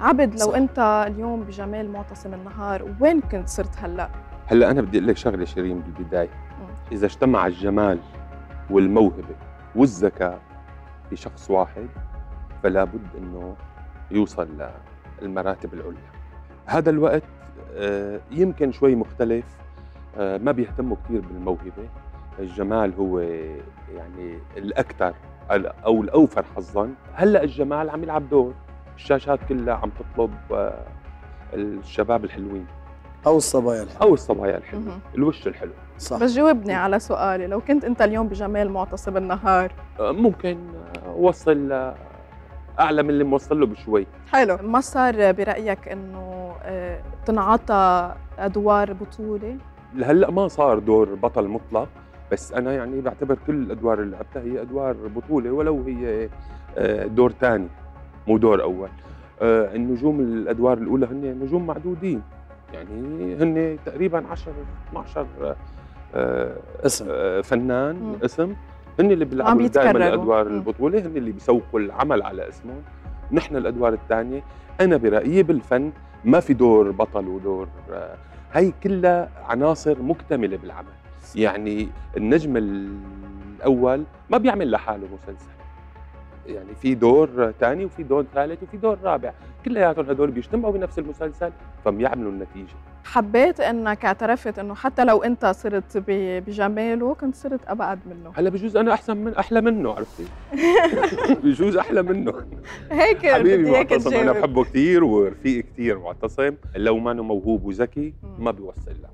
عبد، لو صح. انت اليوم بجمال معتصم النهار، وين كنت صرت هلا؟ هلا انا بدي اقول لك شغله شيرين بالبدايه. اذا اجتمع الجمال والموهبه والذكاء في شخص واحد فلا بد انه يوصل للمراتب العليا. هذا الوقت يمكن شوي مختلف، ما بيهتموا كثير بالموهبه، الجمال هو يعني الاكثر او الاوفر حظا. هلا الجمال عم يلعب دور، الشاشات كلها عم تطلب الشباب الحلوين او الصبايا الحلوة. او الصبايا الحلوه، الوش الحلو. صح. بس جاوبني على سؤالي، لو كنت انت اليوم بجمال معتصم النهار. ممكن اوصل اعلى من اللي موصل له بشوي. حلو، ما صار برايك انه تنعطى ادوار بطوله؟ هلا ما صار دور بطل مطلق، بس انا يعني بعتبر كل الادوار اللي لعبتها هي ادوار بطوله، ولو هي دور ثاني مو دور اول. النجوم الادوار الاولى هن نجوم معدودين، يعني هن تقريبا 10 12 اسم فنان اسم، هن اللي بيلعبوا دائما الادوار مم. البطوله، هن اللي بيسوقوا العمل على اسمهم. نحن الادوار الثانيه انا برايي بالفن ما في دور بطل ودور، هي كلها عناصر مكتمله بالعمل. يعني النجم الاول ما بيعمل لحاله مسلسل، يعني في دور ثاني وفي دور ثالث وفي دور رابع، كلياتهم هدول بيجتمعوا بنفس المسلسل فبيعملوا النتيجه. حبيت انك اعترفت انه حتى لو انت صرت بجماله كنت صرت ابعد منه. هلا بجوز انا احلى منه، عرفتي؟ بجوز احلى منه. هيك حبيبي بدي هيك معتصم انا تجاوب. بحبه كثير ورفيق كثير معتصم، لو ما انه موهوب وذكي ما بيوصل له.